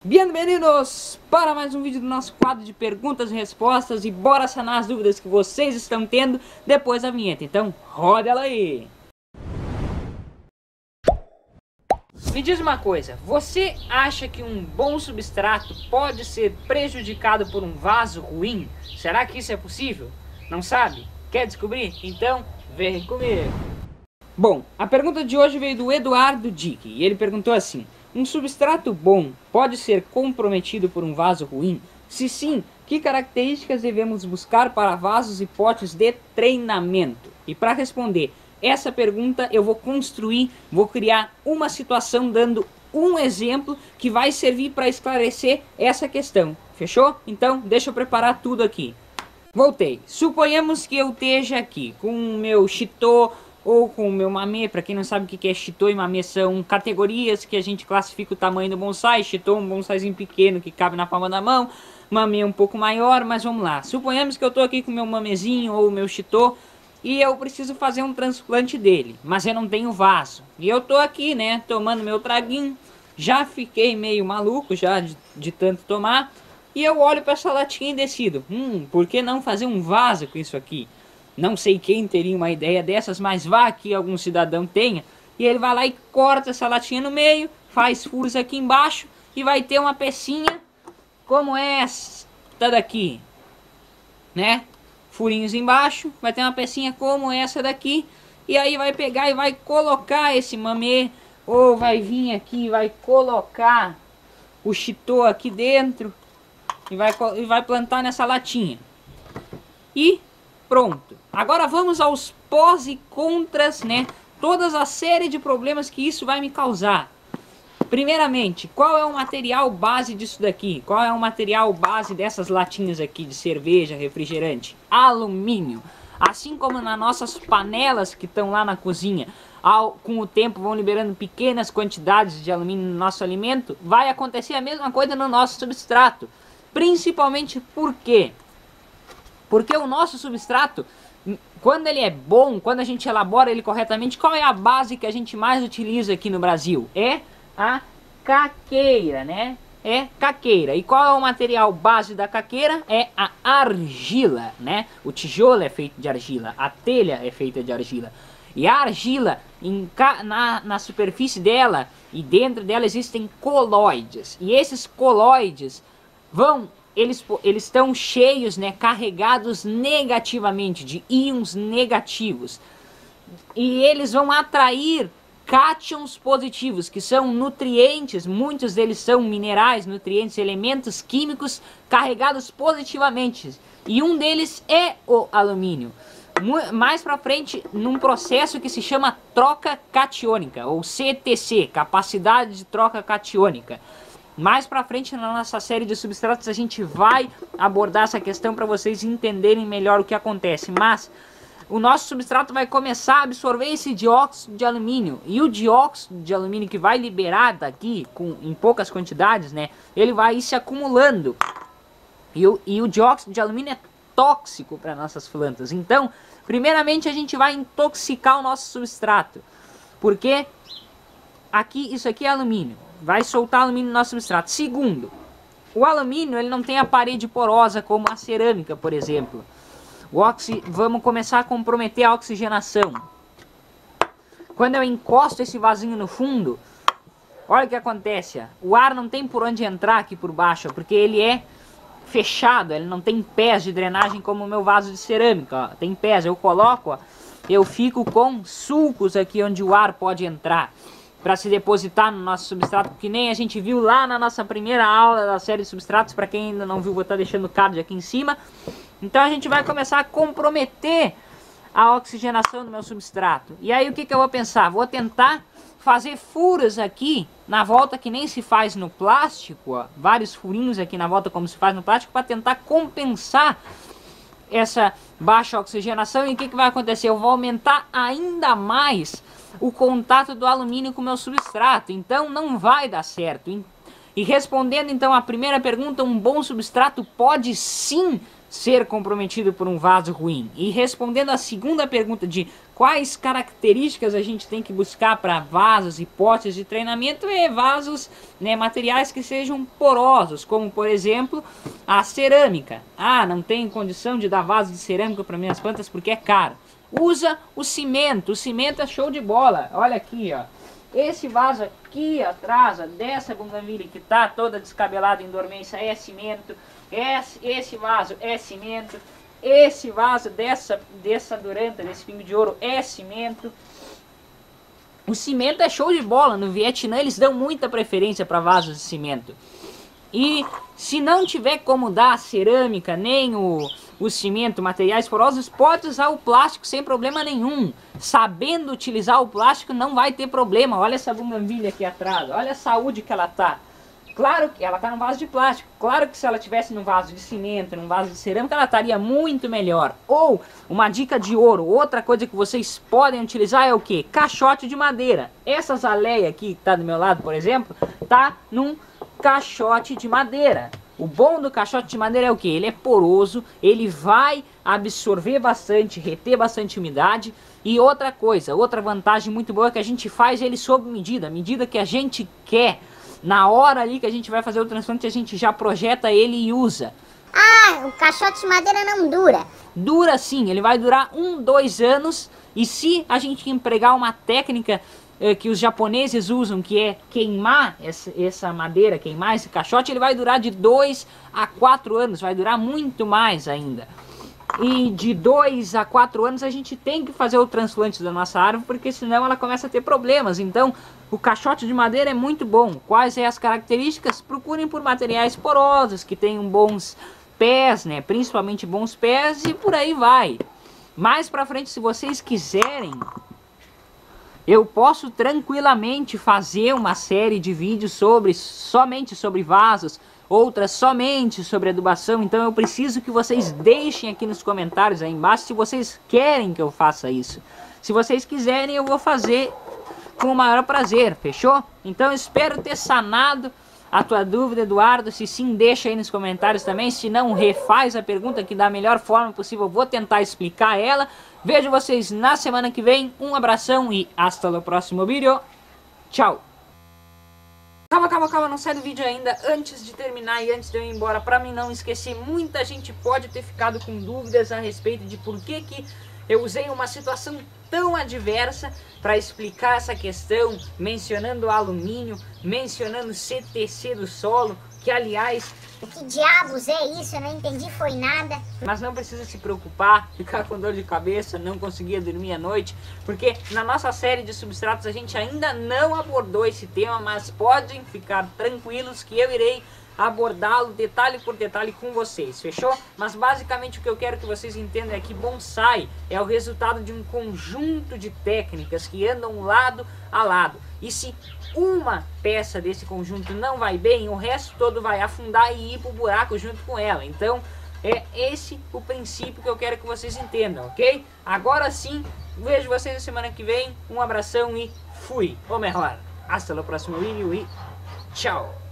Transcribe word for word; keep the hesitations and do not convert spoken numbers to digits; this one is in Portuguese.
Bem-vindos para mais um vídeo do nosso quadro de perguntas e respostas. E bora sanar as dúvidas que vocês estão tendo depois da vinheta. Então, roda ela aí! Me diz uma coisa, você acha que um bom substrato pode ser prejudicado por um vaso ruim? Será que isso é possível? Não sabe? Quer descobrir? Então, vem comigo! Bom, a pergunta de hoje veio do Eduardo Dick e ele perguntou assim: um substrato bom pode ser comprometido por um vaso ruim? Se sim, que características devemos buscar para vasos e potes de treinamento? E para responder essa pergunta eu vou construir, vou criar uma situação dando um exemplo que vai servir para esclarecer essa questão. Fechou? Então deixa eu preparar tudo aqui. Voltei. Suponhamos que eu esteja aqui com o meu Chitô ou com o meu Mamê. Para quem não sabe o que é Chitô e Mamê, são categorias que a gente classifica o tamanho do bonsai. Chitô, um bonsaizinho pequeno que cabe na palma da mão. Mamê um pouco maior, mas vamos lá. Suponhamos que eu estou aqui com o meu Mamezinho ou o meu Chitô e eu preciso fazer um transplante dele, mas eu não tenho vaso. E eu tô aqui, né, tomando meu traguinho. Já fiquei meio maluco já de, de tanto tomar. E eu olho para essa latinha e decido, hum, por que não fazer um vaso com isso aqui? Não sei quem teria uma ideia dessas, mas vá que algum cidadão tenha. E ele vai lá e corta essa latinha no meio, faz furos aqui embaixo e vai ter uma pecinha como esta daqui, né? Furinhos embaixo, vai ter uma pecinha como essa daqui. E aí vai pegar e vai colocar esse Mamê, ou vai vir aqui e vai colocar o Chitô aqui dentro e vai, e vai plantar nessa latinha. E pronto. Agora vamos aos pós e contras, né? Toda a série de problemas que isso vai me causar. Primeiramente, qual é o material base disso daqui? Qual é o material base dessas latinhas aqui de cerveja, refrigerante? Alumínio. Assim como nas nossas panelas que estão lá na cozinha, ao, com o tempo vão liberando pequenas quantidades de alumínio no nosso alimento, vai acontecer a mesma coisa no nosso substrato. Principalmente por quê? Porque o nosso substrato, quando ele é bom, quando a gente elabora ele corretamente, qual é a base que a gente mais utiliza aqui no Brasil? É a caqueira, né? É caqueira. E qual é o material base da caqueira? É a argila, né? O tijolo é feito de argila, a telha é feita de argila. E a argila, em, na, na superfície dela e dentro dela existem colóides. E esses colóides vão... Eles eles estão cheios, né, carregados negativamente, de íons negativos. E eles vão atrair cátions positivos, que são nutrientes, muitos deles são minerais, nutrientes, elementos químicos carregados positivamente. E um deles é o alumínio. Mais pra frente, num processo que se chama troca catiônica, ou C T C, capacidade de troca catiônica. Mais pra frente na nossa série de substratos a gente vai abordar essa questão para vocês entenderem melhor o que acontece. Mas o nosso substrato vai começar a absorver esse dióxido de alumínio. E o dióxido de alumínio que vai liberar daqui, com, em poucas quantidades, né? Ele vai ir se acumulando. E o, e o dióxido de alumínio é tóxico para nossas plantas. Então, primeiramente a gente vai intoxicar o nosso substrato. Porque aqui, isso aqui é alumínio. Vai soltar alumínio no nosso substrato. Segundo, o alumínio ele não tem a parede porosa como a cerâmica, por exemplo. O oxi... Vamos começar a comprometer a oxigenação. Quando eu encosto esse vasinho no fundo, olha o que acontece. O ar não tem por onde entrar aqui por baixo, porque ele é fechado, ele não tem pés de drenagem como o meu vaso de cerâmica. Ó. Tem pés, eu coloco, ó, eu fico com sulcos aqui onde o ar pode entrar para se depositar no nosso substrato, que nem a gente viu lá na nossa primeira aula da série de substratos. Para quem ainda não viu, vou estar deixando o card aqui em cima. Então a gente vai começar a comprometer a oxigenação do meu substrato. E aí o que, que eu vou pensar? Vou tentar fazer furos aqui na volta que nem se faz no plástico, ó, vários furinhos aqui na volta como se faz no plástico, para tentar compensar essa baixa oxigenação. E o que, que vai acontecer? Eu vou aumentar ainda mais o contato do alumínio com o meu substrato. Então não vai dar certo. E respondendo então a primeira pergunta, um bom substrato pode sim ser comprometido por um vaso ruim. E respondendo a segunda pergunta de quais características a gente tem que buscar para vasos e potes de treinamento? É vasos, né, materiais que sejam porosos, como por exemplo a cerâmica. Ah, não tenho condição de dar vaso de cerâmica para minhas plantas porque é caro. Usa o cimento, o cimento é show de bola. Olha aqui, ó. Esse vaso aqui atrás, ó, dessa bougainville que tá toda descabelada em dormência, é cimento. Esse, esse vaso é cimento. Esse vaso dessa, dessa duranta, desse pingo de ouro, é cimento. O cimento é show de bola. No Vietnã eles dão muita preferência para vasos de cimento. E se não tiver como dar a cerâmica, nem o, o cimento, materiais porosos, pode usar o plástico sem problema nenhum. Sabendo utilizar o plástico não vai ter problema. Olha essa bougainville aqui atrás, olha a saúde que ela tá. Claro que ela está num vaso de plástico. Claro que se ela tivesse num vaso de cimento, num vaso de cerâmica, ela estaria muito melhor. Ou, uma dica de ouro, outra coisa que vocês podem utilizar é o que? Caixote de madeira. Essa azaleia aqui, que está do meu lado, por exemplo, está num caixote de madeira. O bom do caixote de madeira é o que? Ele é poroso, ele vai absorver bastante, reter bastante umidade. E outra coisa, outra vantagem muito boa é que a gente faz ele sob medida, a medida que a gente quer. Na hora ali que a gente vai fazer o transplante, a gente já projeta ele e usa. Ah, o caixote de madeira não dura. Dura sim, ele vai durar um, dois anos. E se a gente empregar uma técnica eh, que os japoneses usam, que é queimar essa, essa madeira, queimar esse caixote, ele vai durar de dois a quatro anos, vai durar muito mais ainda. E de dois a quatro anos a gente tem que fazer o transplante da nossa árvore, porque senão ela começa a ter problemas. Então o caixote de madeira é muito bom. Quais são as características? Procurem por materiais porosos, que tenham bons pés, né? Principalmente bons pés, e por aí vai. Mais pra frente, se vocês quiserem, eu posso tranquilamente fazer uma série de vídeos sobre, somente sobre vasos, outras somente sobre adubação. Então eu preciso que vocês deixem aqui nos comentários aí embaixo se vocês querem que eu faça isso. Se vocês quiserem, eu vou fazer com o maior prazer, fechou? Então eu espero ter sanado a tua dúvida, Eduardo. Se sim, deixa aí nos comentários também. Se não, refaz a pergunta, que da melhor forma possível eu vou tentar explicar ela. Vejo vocês na semana que vem. Um abração e hasta o próximo vídeo. Tchau! Calma, calma, calma, não sai do vídeo ainda. Antes de terminar e antes de eu ir embora, pra mim não esquecer, muita gente pode ter ficado com dúvidas a respeito de por que que eu usei uma situação tão adversa para explicar essa questão, mencionando alumínio, mencionando C T C do solo, que aliás... Que diabos é isso? Eu não entendi, foi nada. Mas não precisa se preocupar, ficar com dor de cabeça, não conseguia dormir à noite, porque na nossa série de substratos a gente ainda não abordou esse tema, mas podem ficar tranquilos que eu irei abordá-lo detalhe por detalhe com vocês, fechou? Mas basicamente o que eu quero que vocês entendam é que bonsai é o resultado de um conjunto de técnicas que andam lado a lado. E se uma peça desse conjunto não vai bem, o resto todo vai afundar e ir pro buraco junto com ela. Então é esse o princípio que eu quero que vocês entendam, ok? Agora sim, vejo vocês na semana que vem. Um abração e fui! Ou melhor, hasta o próximo vídeo e tchau!